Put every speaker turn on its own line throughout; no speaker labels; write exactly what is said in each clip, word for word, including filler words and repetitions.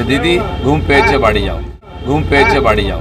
দিদি ঘুম পেয়েছে বাড়ি যাও, ঘুম পেয়েছে বাড়ি যাও।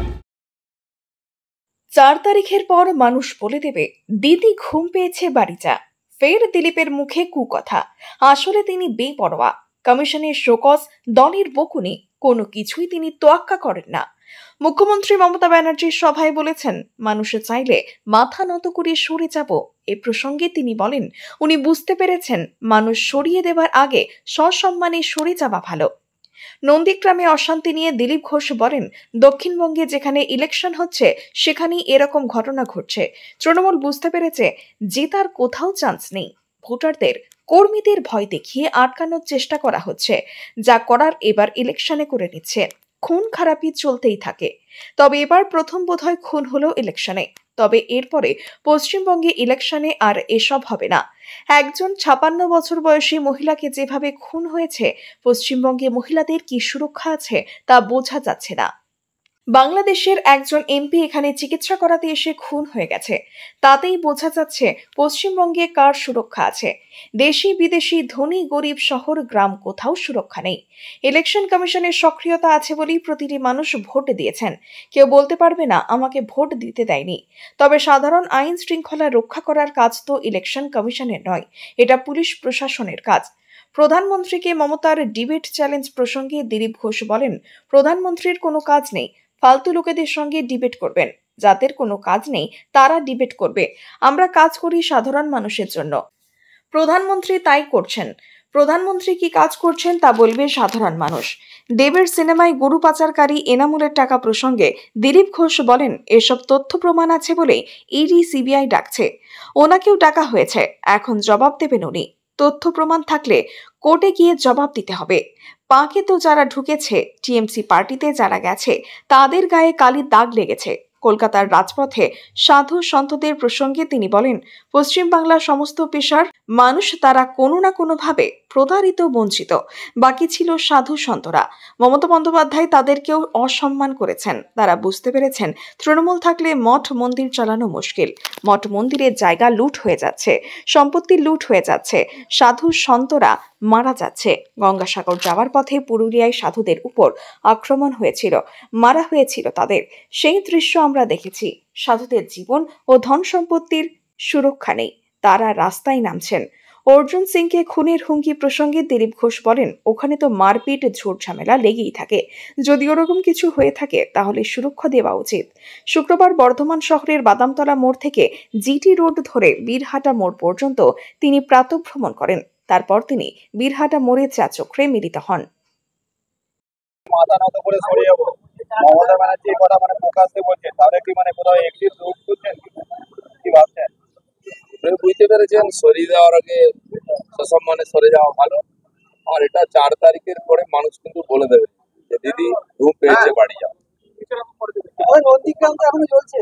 চার তারিখের পর মানুষ বলে দেবে দিদি ঘুম পেয়েছে বাড়ি যা। ফের দিলীপের মুখে কুকথা। আসলে তিনি বেপরোয়া। কমিশনের শোকজ, দলের বকুনি, কোনো কিছুই তিনি তোয়াক্কা করেন না। মুখ্যমন্ত্রী মমতা ব্যানার্জির সভায় বলেছেন, মানুষ চাইলে মাথা নত করে সরে যাব। এ প্রসঙ্গে তিনি বলেন, উনি বুঝতে পেরেছেন মানুষ সরিয়ে দেবার আগে সসম্মানে সরে যাওয়া ভালো। নন্দীগ্রামে অশান্তি নিয়ে দিলীপ ঘোষ বলেন, দক্ষিণবঙ্গে যেখানে ইলেকশন হচ্ছে সেখানেই এরকম ঘটনা ঘটছে। তৃণমূল বুঝতে পেরেছে জেতার কোথাও চান্স নেই। ভোটারদের, কর্মীদের ভয় দেখিয়ে আটকানোর চেষ্টা করা হচ্ছে। যা করার এবার ইলেকশনে করে নিচ্ছে। খুন খারাপি চলতেই থাকে। তবে এবার প্রথম বোধহয় খুন হলো ইলেকশনে। তবে এরপরে পশ্চিমবঙ্গে ইলেকশনে আর এসব হবে না। একজন ছাপান্ন বছর বয়সী মহিলাকে যেভাবে খুন হয়েছে, পশ্চিমবঙ্গে মহিলাদের কি সুরক্ষা আছে তা বোঝা যাচ্ছে না। বাংলাদেশের একজন এমপি এখানে চিকিৎসা করাতে এসে খুন হয়ে গেছে। তাতেই বোঝা যাচ্ছে পশ্চিমবঙ্গে কার সুরক্ষা আছে। দেশি বিদেশি, ধনী গরিব, শহর গ্রাম কোথাও সুরক্ষা নেই। ইলেকশন কমিশনের সক্রিয়তা আছে বলেই প্রতিটি মানুষ ভোট দিয়েছেন। কেউ বলতে পারবে না আমাকে ভোট দিতে দেয়নি। তবে সাধারণ আইন শৃঙ্খলা রক্ষা করার কাজ তো ইলেকশন কমিশনের নয়, এটা পুলিশ প্রশাসনের কাজ। প্রধানমন্ত্রীকে মমতার ডিবেট চ্যালেঞ্জ প্রসঙ্গে দিলীপ ঘোষ বলেন, প্রধানমন্ত্রীর কোনো কাজ নেই, ফালতু লোকেদের সঙ্গে ডিবেট করবেন। যাদের কোনো কাজ নেই তারা ডিবেট করবে। আমরা কাজ করি সাধারণ মানুষের জন্য। প্রধানমন্ত্রী তাই করছেন। প্রধানমন্ত্রী কি কাজ করছেন তা বলবে সাধারণ মানুষ। দেবের সিনেমায় গরু পাচারকারী এনামুলের টাকা প্রসঙ্গে দিলীপ ঘোষ বলেন, এসব তথ্য প্রমাণ আছে বলে ইডি সিবিআই ডাকছে। ওনাকেও ডাকা হয়েছে, এখন জবাব দেবেন উনি। তথ্য প্রমাণ থাকলে কোর্টে গিয়ে জবাব দিতে হবে। পাকে তো যারা ঢুকেছে, টিএমসি পার্টিতে যারা গেছে, তাদের গায়ে কালির দাগ লেগেছে। কলকাতার রাজপথে সাধু সন্তদের প্রসঙ্গে তিনি বলেন, পশ্চিমবাংলার সমস্ত পেশার মানুষ তারা কোনো না কোনোভাবে প্রতারিত, বঞ্চিত। বাকি ছিল সাধু সন্তরা। মমতা বন্দ্যোপাধ্যায় তাদেরকেও অসম্মান করেছেন। তারা বুঝতে পেরেছেন তৃণমূল থাকলে মঠ মন্দির চালানো মুশকিল। মঠ মন্দিরের জায়গা লুট হয়ে যাচ্ছে, সম্পত্তি লুট হয়ে যাচ্ছে, সাধু সন্তরা মারা যাচ্ছে। গঙ্গাসাগর যাওয়ার পথে পুরুলিয়ায় সাধুদের উপর আক্রমণ হয়েছিল, মারা হয়েছিল তাদের। সেই দৃশ্য আমরা দেখেছি। সাধুদের জীবন ও ধন সম্পত্তির সুরক্ষা নেই, তারা রাস্তায় নামছেন। অর্জুন সিংকে খুনের হুমকি প্রসঙ্গে দিলীপ ঘোষ বলেন, ওখানে তো মারপিট, ঝুট ঝামেলা লেগেই থাকে। যদি ওরকম কিছু হয়ে থাকে তাহলে সুরক্ষা দেওয়া উচিত। শুক্রবার বর্ধমান শহরের বাদামতলা মোড় থেকে জিটি রোড ধরে বীরহাটা মোড় পর্যন্ত তিনি প্রাতঃভ্রমণ করেন। তারপর তিনি বীরহাটা মোড়ে চা চক্রে মিলিত হন।
মাথা নত করে সরে যাবো, মমতা ব্যানার্জি এই কথা মানে প্রকাশ্যে বলছেন, তাহলে কি মানে কোথাও এক্সিট রুট করছেন, কি ভাবছেন?
বুঝতে পেরেছেন সরিয়ে দেওয়ার আগে সসম্মানে সরে যাওয়া ভালো। আর এটা চার তারিখের পরে মানুষ কিন্তু বলে দেবে যে দিদি ঘুম পেয়েছে বাড়ি যাও।
নন্দীগ্রাম তো এখনো চলছে।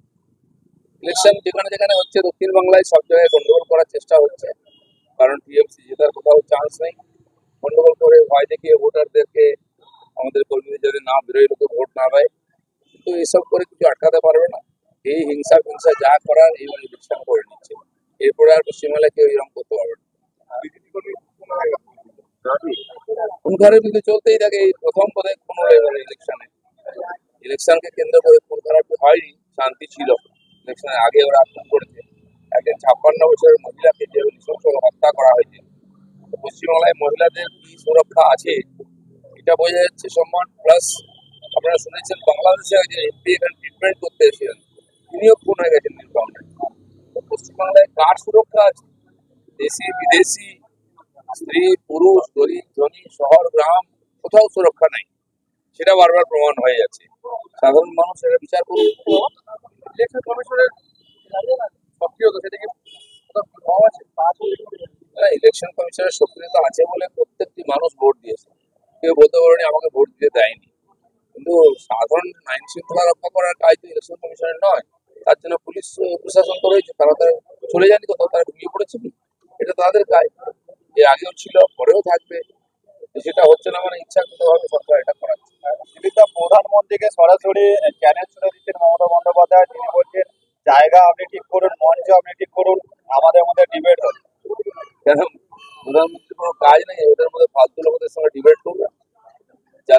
ইলেকশন যেখানে যেখানে হচ্ছে দক্ষিণ বাংলায় সব জায়গায় গন্ডগোল করার চেষ্টা হচ্ছে, কারণ টিএমসি জেতার কোথাও চান্স নেই। গন্ডগোল করে ভয় দেখিয়ে ভোটারদেরকে, আমাদের কর্মীদের যদি না বেরোয়, লোকে ভোট না দেয়, কিন্তু এসব করে কিছু আটকাতে পারবে না। এই হিংসা ফিংসা যা করার এই ইলেকশন করে নিচ্ছে, এরপরে আর পশ্চিমবাংলায় কেউ এরকম করতে পারবে না। খুন খারাপি কিন্তু চলতেই থাকে। এই প্রথম বোধহয় খুন হয়ে গেল ইলেকশনে। ইলেকশনকে কেন্দ্র করে খুন খারাপি হয়নি, শান্তি ছিল। ইলেকশনের আগে ওরা খুন করেছে একজন ছাপ্পান্ন বছরের মহিলাকে, যে নৃশংস হত্যা করা হয়েছে। পশ্চিমবাংলায় মহিলাদের কি সুরক্ষা আছে এটা বোঝা যাচ্ছে। সম্মান প্লাস আপনারা শুনেছেন বাংলাদেশে একজন এমপি এখানে ট্রিটমেন্ট করতে এসেছিলেন, তিনিও খুন হয়ে গেছেন নীলফামারীতে। পশ্চিমবাংলায় কার সুরক্ষা আছে? দেশি বিদেশি, স্ত্রী পুরুষ, গরিব ধনী, শহর গ্রাম, কোথাও সুরক্ষা নাই। সেটা বারবার প্রমাণ হয়ে যাচ্ছে। সাধারণ মানুষ এটা বিচার করুন।
ইলেকশন কমিশনের সক্রিয়তা সেটা কি পাওয়া আছে?
ইলেকশন কমিশনের সক্রিয়তা আছে বলে প্রত্যেকটি মানুষ ভোট দিয়েছে। কেউ বলতে পারেনি আমাকে ভোট দিতে দেয়নি, কিন্তু সাধারণ আইন শৃঙ্খলা রক্ষা করার কাজ তো ইলেকশন কমিশনের নয়। তার জন্য পুলিশ প্রশাসন তো রয়েছে, তারা তারা চলে যায়নি কোথাও, তারা ঢুকিয়ে পড়েছে। এটা তাদের কাজ, এর আগেও ছিল, পরেও থাকবে। সেটা হচ্ছে না মানে ইচ্ছাকৃতভাবে সরকার এটা করাচ্ছে।
দিলীপদা প্রধানমন্ত্রীকে সরাসরি চ্যালেঞ্জ করে দিচ্ছেন মমতা বন্দ্যোপাধ্যায়। তিনি বলছেন জায়গা আপনি ঠিক করুন, মঞ্চ আপনি ঠিক করুন, আমাদের মধ্যে ডিবেট হবে।
কেন প্রধানমন্ত্রীর কোনো কাজ নেই? ওদের মধ্যে ফালতু লোকদের সঙ্গে ডিবেট করবে? যাদের কোনো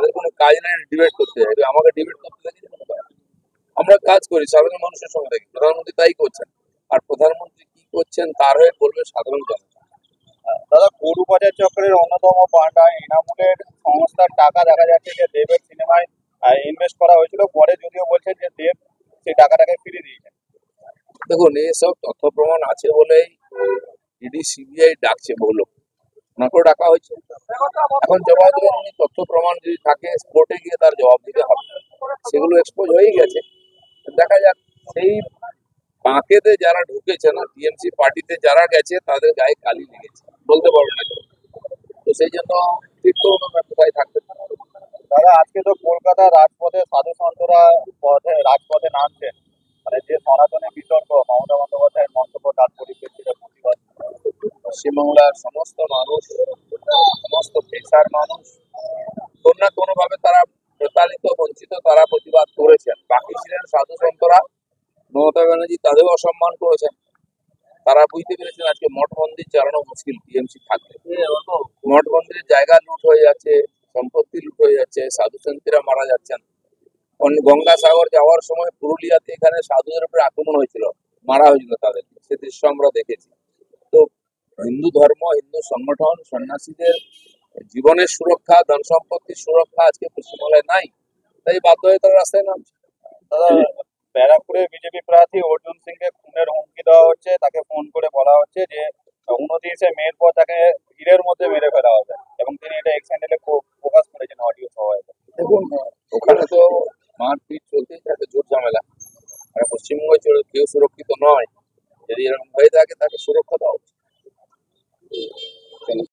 কাজ নেই ডিবেট করতে যাই, এবার আমাকে ডিবেট করতে দেখি আমরা কাজ করি সাধারণ মানুষের সঙ্গে দেখি, প্রধানমন্ত্রী তাই করছেন। আর প্রধানমন্ত্রী কি করছেন তার হয়ে বলবে সাধারণ জনতা।
দাদা, গরু বাজার চক্রের অন্যতম পান্ডা এনামুলের সংস্থার টাকা দেখা যাচ্ছে যে দেবের সিনেমায় ইনভেস্ট করা হয়েছিল, পরে যদিও বলছেন যে দেব সেই টাকাটাকে ফিরিয়ে দিয়েছেন।
দেখুন এসব তথ্য প্রমাণ আছে বলেই ইডি সিবিআই ডাকছে বহু লোক, ওনাকেও ডাকা হয়েছে, এখন জবাব দেবেন উনি। তথ্য প্রমাণ যদি থাকে কোর্টে গিয়ে তার জবাব দিতে হবে, সেগুলো এক্সপোজ হয়ে গেছে। দেখা যাক সেই বাঁকেতে যারা ঢুকেছে না, টিএমসি পার্টিতে যারা গেছে তাদের গায়ে কালি লেগেছে, বলতে পারবো না কেউ। তো সেই জন্য ঠিক তো ওনারা কোথায় থাকবে।
দাদা, আজকে তো কলকাতা রাজপথে সাধু সন্তরা পথে রাজপথে নামছেন, মানে যে সনাতনী বিতর্ক মমতা বন্দ্যোপাধ্যায়ের মন্তব্য তার পরিপ্রেক্ষিতে প্রতিবাদ।
পশ্চিমবাংলার সমস্ত মানুষ, সমস্ত পেশার মানুষ কোনো না কোনো ভাবে তারা প্রতারিত বঞ্চিত, তারা প্রতিবাদ করেছেন। বাকি ছিলেন সাধু সন্তরা, মমতা ব্যানার্জি তাদেরও অসম্মান করেছেন। তারা বুঝতে পেরেছেন আজকে মঠ মন্দির চালানো মুশকিল টিএমসি থাকলে। মঠ মন্দিরের জায়গা লুট হয়ে যাচ্ছে, সম্পত্তি লুট হয়ে যাচ্ছে, সাধু সন্তীরা মারা যাচ্ছেন। অন্য গঙ্গাসাগর যাওয়ার সময় পুরুলিয়াতে এখানে সাধুদের উপরে আক্রমণ হয়েছিল, মারা হয়েছিল তাদেরকে, সে দৃশ্য আমরা দেখেছি। তো হিন্দু ধর্ম, হিন্দু সংগঠন, সন্ন্যাসীদের জীবনের সুরক্ষা, ধন সম্পত্তির সুরক্ষা আজকে পশ্চিমবাংলায় নাই, তাই বাধ্য হয়ে তারা রাস্তায় নামছে।
দাদা, ব্যারাকপুরে বিজেপি প্রার্থী অর্জুন সিংকে খুনের হুমকি দেওয়া হচ্ছে, তাকে ফোন করে বলা হচ্ছে যে উনত্রিশে মের পর তাকে ভিড়ের মধ্যে মেরে ফেলা হবে।